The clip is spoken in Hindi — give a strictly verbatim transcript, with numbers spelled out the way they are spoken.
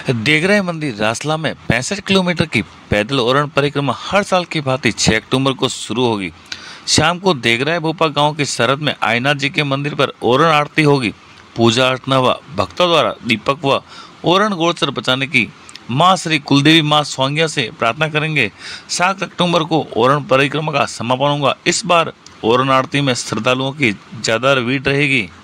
देगराय मंदिर रासला में पैंसठ किलोमीटर की पैदल ओरण परिक्रमा हर साल की भांति छह अक्टूबर को शुरू होगी। शाम को देगराय भोपा गांव की सरहद में आईनाथ जी के मंदिर पर ओरण आरती होगी। पूजा अर्चना व भक्तों द्वारा दीपक व ओरण गोचर बचाने की मां श्री कुलदेवी मां स्वांगिया से प्रार्थना करेंगे। सात अक्टूबर को ओरण परिक्रमा का समापन होगा। इस बार ओरण आरती में श्रद्धालुओं की ज्यादा भीड़ रहेगी।